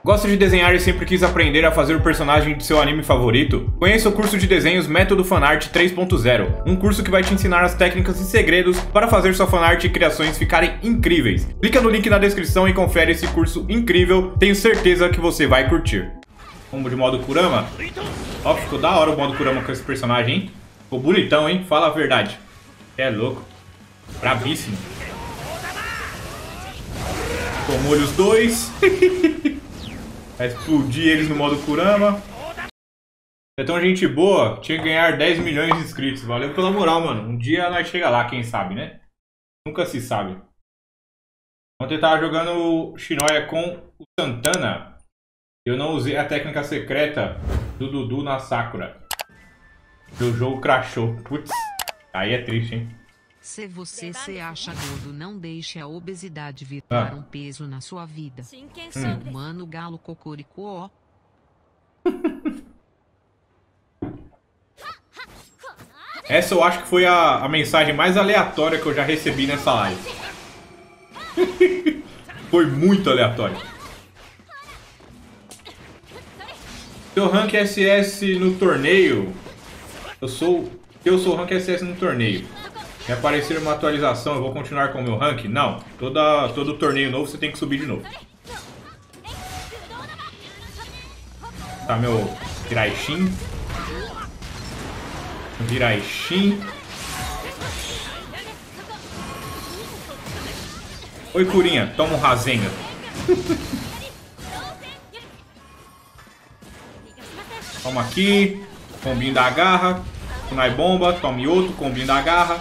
Gosta de desenhar e sempre quis aprender a fazer o personagem de seu anime favorito? Conheça o curso de desenhos Método Fanart 3.0, um curso que vai te ensinar as técnicas e segredos para fazer sua fanart e criações ficarem incríveis. Clica no link na descrição e confere esse curso incrível, tenho certeza que você vai curtir. Vamos de modo Kurama? Ó, ficou da hora o modo Kurama com esse personagem, hein? Ficou bonitão, hein? Fala a verdade. É louco. Brabíssimo. Tomou-lhe os dois. Vai explodir eles no modo Kurama. É tão gente boa, tinha que ganhar 10 milhões de inscritos. Valeu pela moral, mano. Um dia nós chega lá, quem sabe, né? Nunca se sabe. Ontem eu tava jogando Shinoya com o Santana. Eu não usei a técnica secreta do Dudu na Sakura. O jogo crashou. Putz, aí é triste, hein? Se você se acha gordo, não deixe a obesidade virar um peso na sua vida. Mano galo cocoricó. Essa eu acho que foi a mensagem mais aleatória que eu já recebi nessa live. Foi muito aleatório. Seu rank SS no torneio. Eu sou rank SS no torneio. Se aparecer uma atualização, eu vou continuar com o meu rank? Não. Todo torneio novo você tem que subir de novo. Tá, meu Hiraishin. Hiraishin. Oi, Curinha. Toma um Rasengan. Toma aqui. Combinho da garra. Kunai bomba. Tome outro. Combinho da garra.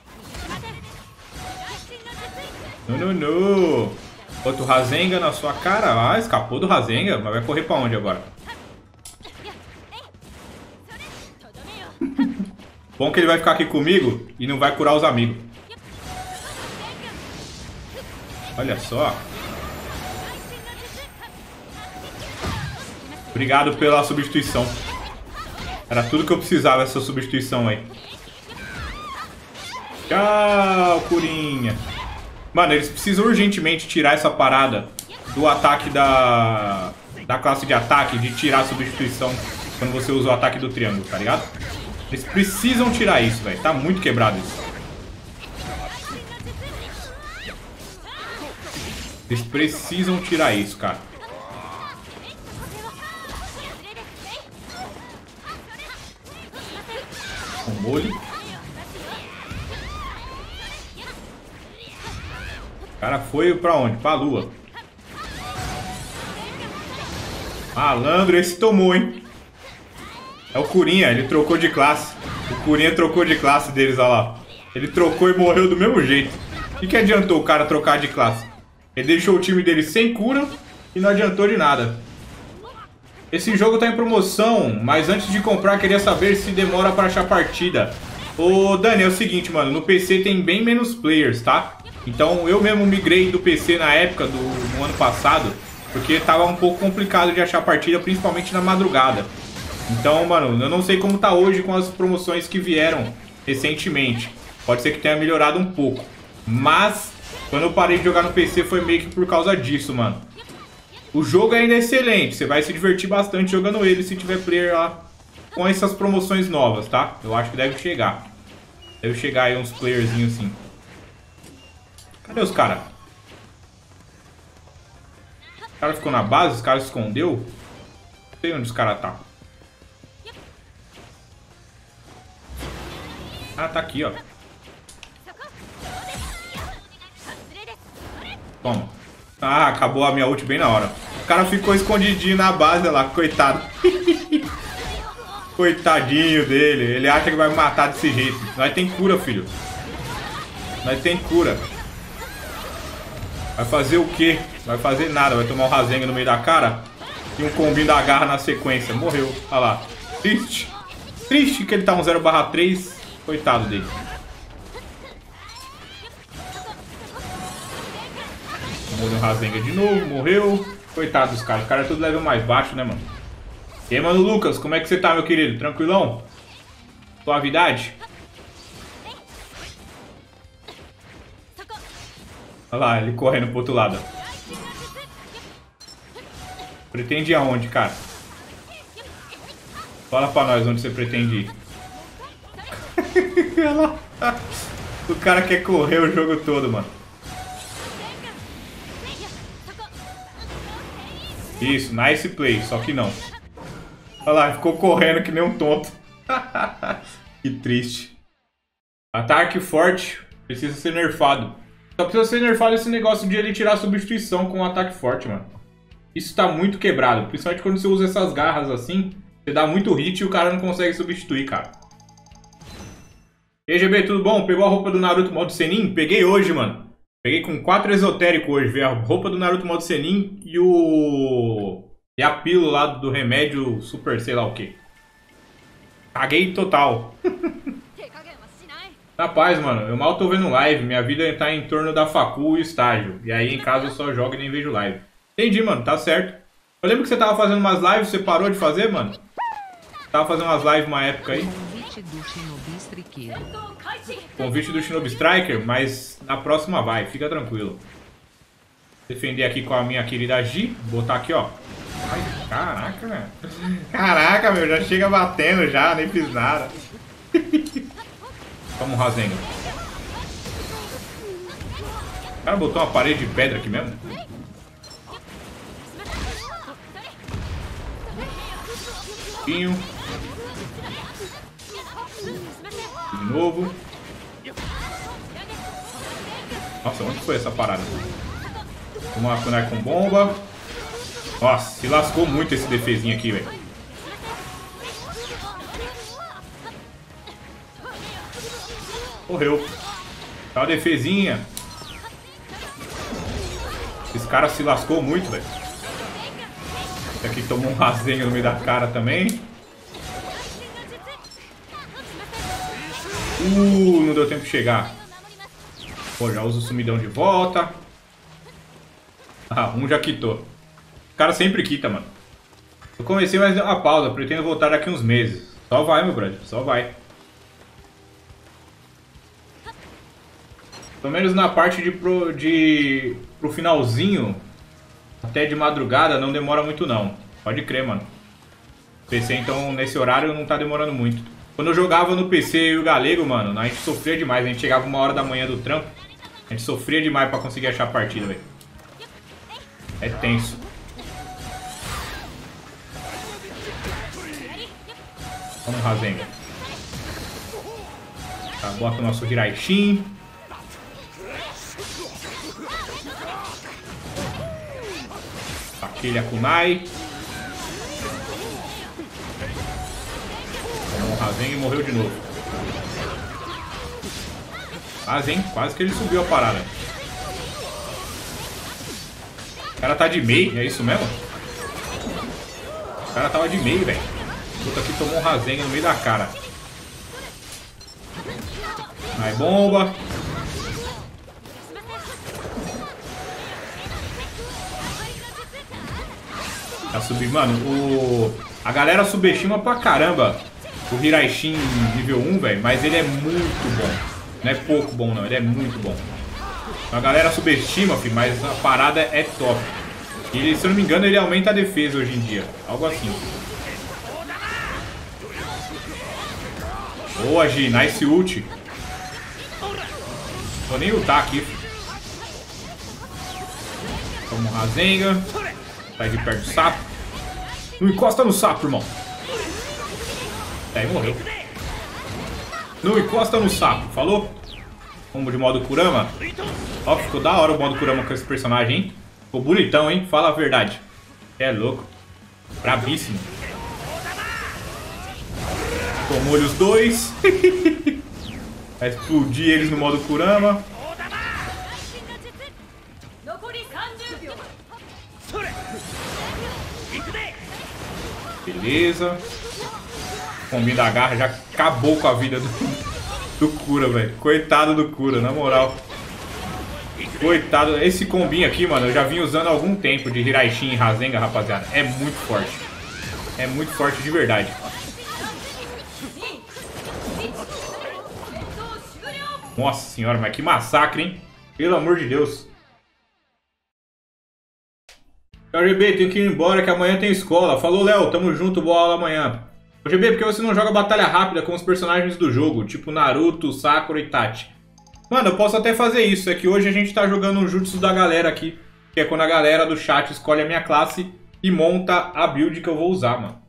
Não. Outro Rasengan na sua cara. Ah, escapou do Rasengan. Mas vai correr pra onde agora? Bom que ele vai ficar aqui comigo e não vai curar os amigos. Olha só. Obrigado pela substituição. Era tudo que eu precisava, essa substituição aí. Tchau, Curinha. Mano, eles precisam urgentemente tirar essa parada do ataque da classe de ataque, de tirar a substituição quando você usa o ataque do triângulo, tá ligado? Eles precisam tirar isso, velho. Tá muito quebrado isso. Eles precisam tirar isso, cara. Com molho. O cara foi pra onde? Pra lua. Malandro, esse tomou, hein? É o Curinha, ele trocou de classe. O Curinha trocou de classe deles, olha lá. Ele trocou e morreu do mesmo jeito. O que adiantou o cara trocar de classe? Ele deixou o time dele sem cura e não adiantou de nada. Esse jogo tá em promoção, mas antes de comprar queria saber se demora pra achar partida. Ô Dani, é o seguinte, mano, no PC tem bem menos players, tá? Então eu mesmo migrei do PC na época no ano passado, porque tava um pouco complicado de achar partida, principalmente na madrugada. Então, mano, eu não sei como tá hoje com as promoções que vieram recentemente. Pode ser que tenha melhorado um pouco. Mas, quando eu parei de jogar no PC foi meio que por causa disso, mano. O jogo ainda é excelente, você vai se divertir bastante jogando ele se tiver player lá com essas promoções novas, tá? Eu acho que deve chegar. Deve chegar aí uns playerzinhos assim. Cadê os caras? O cara ficou na base, os caras escondeu. Não sei onde os caras tá. Ah, tá aqui, ó. Toma. Ah, acabou a minha ult bem na hora. O cara ficou escondidinho na base, olha lá, coitado. Coitadinho dele. Ele acha que vai me matar desse jeito. Nós tem cura, filho. Nós tem cura. Vai fazer o quê? Vai fazer nada. Vai tomar um Rasengan no meio da cara e um combinho da garra na sequência. Morreu. Olha lá. Triste. Triste que ele tá um 0/3. Coitado dele. Tomou um Rasengan de novo. Morreu. Coitado dos caras. O cara é tudo level mais baixo, né, mano? E aí, mano, Lucas, como é que você tá, meu querido? Tranquilão? Suavidade? Olha lá, ele correndo pro outro lado. Pretende ir aonde, cara? Fala pra nós onde você pretende ir. O cara quer correr o jogo todo, mano. Isso, nice play, só que não. Olha lá, ficou correndo que nem um tonto. Que triste. Ataque forte precisa ser nerfado. Só precisa ser nerfado esse negócio de ele tirar a substituição com um ataque forte, mano. Isso tá muito quebrado. Principalmente quando você usa essas garras assim. Você dá muito hit e o cara não consegue substituir, cara. E aí, GB, tudo bom? Pegou a roupa do Naruto modo Senin? Peguei hoje, mano. Peguei com 4 esotérico hoje. Veio a roupa do Naruto modo Senin e o... E a pílula lá do remédio super sei lá o que. Caguei total. Rapaz, mano, eu mal tô vendo live. Minha vida tá em torno da facul e estágio. E aí em casa eu só jogo e nem vejo live. Entendi, mano, tá certo. Eu lembro que você tava fazendo umas lives, você parou de fazer, mano? Tava fazendo umas lives uma época aí. Convite do Shinobi Striker. Convite do Shinobi Striker, mas na próxima vai, fica tranquilo. Defender aqui com a minha querida Gi. Botar aqui, ó. Ai, caraca, velho. Caraca, meu, já chega batendo já, nem fiz nada. Toma um Rasengan. O cara botou uma parede de pedra aqui mesmo. Pinho. De novo. Nossa, onde foi essa parada? Uma kunai com bomba. Nossa, se lascou muito esse defesinho aqui, velho. Correu. Tá uma defesinha. Esse cara se lascou muito, velho. Esse aqui tomou um Rasengan no meio da cara também. Não deu tempo de chegar. Pô, já usa o sumidão de volta. Ah, um já quitou. O cara sempre quita, mano. Eu comecei, mas deu uma pausa. Pretendo voltar daqui uns meses. Só vai, meu brother. Só vai. Pelo menos na parte pro finalzinho, até de madrugada, não demora muito não. Pode crer, mano. PC, então, nesse horário não tá demorando muito. Quando eu jogava no PC e o Galego, mano, a gente sofria demais. A gente chegava 1h da manhã do trampo. A gente sofria demais pra conseguir achar a partida, velho. É tenso. Vamos, Rasengan. Tá, bota o nosso Hiraishin. Aquele Kunai. O Rasengan morreu de novo. Quase, hein? Quase que ele subiu a parada. O cara tá de Mei, é isso mesmo? O cara tava de Mei, velho. Puta que tomou um Rasengan no meio da cara. Aí, bomba. Tá subindo, mano, a galera subestima pra caramba o Hiraishin nível 1, velho, mas ele é muito bom. Não é pouco bom, não, ele é muito bom. A galera subestima, filho, mas a parada é top. E ele, se eu não me engano, ele aumenta a defesa hoje em dia. Algo assim. Boa, Gi, nice ult. Vou nem ultar aqui, filho. Toma um Rasengan. Sai de perto do sapo. Não encosta no sapo, irmão. Aí morreu. Não encosta no sapo, falou? Vamos de modo Kurama. Ó, ficou da hora o modo Kurama com esse personagem, hein? Ficou bonitão, hein? Fala a verdade. É louco. Brabíssimo. Tomou-lhe os dois. Vai explodir eles no modo Kurama. Beleza. O combinho da garra já acabou com a vida do Cura, velho. Coitado do Cura, na moral. Coitado. Esse combinho aqui, mano, eu já vim usando há algum tempo de Hiraishin e Rasengan, rapaziada. É muito forte. É muito forte de verdade. Nossa senhora, mas que massacre, hein? Pelo amor de Deus. Tchau, GB, tenho que ir embora que amanhã tem escola. Falou, Léo, tamo junto, boa aula amanhã. Ô, GB, por que você não joga batalha rápida com os personagens do jogo? Tipo Naruto, Sakura e Itachi. Mano, eu posso até fazer isso. É que hoje a gente tá jogando um jutsu da galera aqui. Que é quando a galera do chat escolhe a minha classe e monta a build que eu vou usar, mano.